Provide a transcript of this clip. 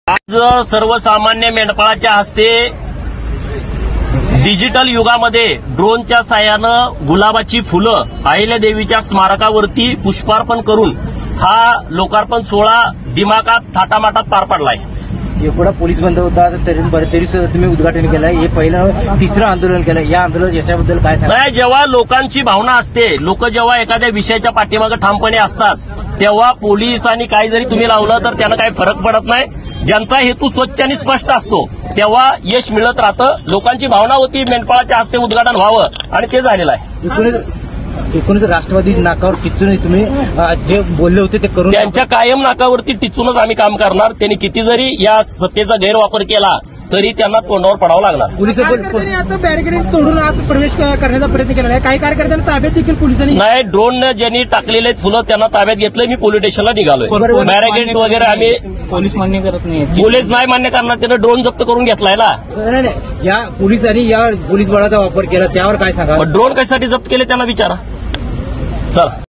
आज सर्वसामान्य मेंढपाळाच्या हस्ते डिजिटल युगामध्ये ड्रोनच्या साहाय्यानं गुलाबाची फुलं अहिल्यादेवीच्या स्मारकावरती पुष्पार्पण करून हा लोकार्पण सोहळा दिमागात थाटामाटात पार पडलाय। एवढा पोलीस बंद होता तरी सुद्धा तुम्ही उद्घाटन केलं। हे पहिलं तिसरं आंदोलन केलं। या आंदोलन याच्याबद्दल काय सांगा? नाही, जेव्हा लोकांची भावना असते, लोक जेव्हा एखाद्या विषयाच्या पाठीमागे ठामपणे असतात, तेव्हा पोलिसांनी काही जरी तुम्ही लावलं तर त्यांना काही फरक पडत नाही। ज्यांचा हेतू स्वच्छ आणि स्पष्ट असतो तेव्हा यश मिळत राहतं। लोकांची भावना होती मेंढपाळाच्या हस्ते उद्घाटन व्हावं आणि ते झालेलं आहे। एकूणच राष्ट्रवादी नाकावर टिचून तुम्ही जे बोलले होते ते करून त्यांच्या कायम नाकावरती टिचूनच आम्ही काम करणार। त्यांनी किती जरी या सत्तेचा गैरवापर केला तरी त्यांना तोंडावर पडावं लागणार। पोलिसांनी आता बॅरिकेड तोडून आत प्रवेश करण्याचा प्रयत्न केला आहे। काही कार्यकर्त्यांना ताब्यात देखील पोलिसांनी नाही, ड्रोनने ज्यांनी टाकलेले फुलं त्यांना ताब्यात घेतलंय। मी पोलीस स्टेशनला निघालोय। बॅरिकेड वगैरे आम्ही पोलीस मान्य करत नाही। पोलीस नाही मान्य करणार, त्यानं ड्रोन जप्त करून घेतलाय ना। नाही, या पोलिसांनी या पोलीस बळाचा वापर केला त्यावर काय सांगा? ड्रोन कशासाठी जप्त केले त्यांना विचारा। चला।